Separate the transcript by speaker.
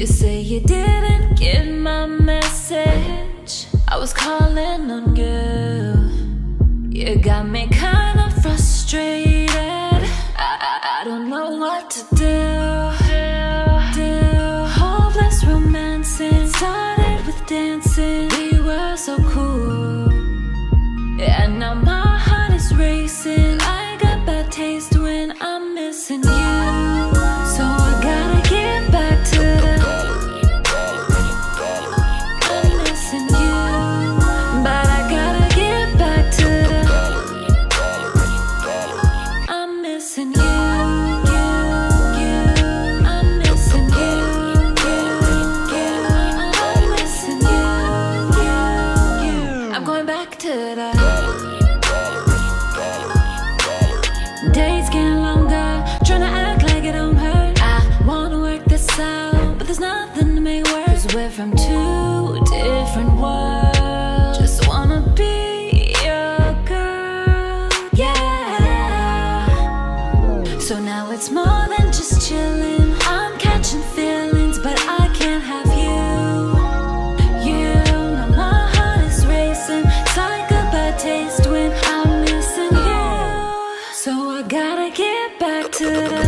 Speaker 1: You say you didn't get my message. I was calling on you. You got me kinda frustrated. I don't know what to do. Hopeless romancing started with dancing. We were so cool. And now my heart is racing. I got bad taste when I'm missing you. So I gotta get back to the I'm missing you. But I gotta get back to the I'm missing you. I'm missing you. I'm missing you. I'm going back to the days getting longer, trying to act like it don't hurt. I wanna work this out, but there's nothing to make worse. 'Cause we're from two different worlds. Just wanna be your girl, yeah. So now it's more than just chilling. I'm catching feelings, but I can't have you. You know my heart is racing. It's like a bad taste when I'm missing you. So I gotta get back to the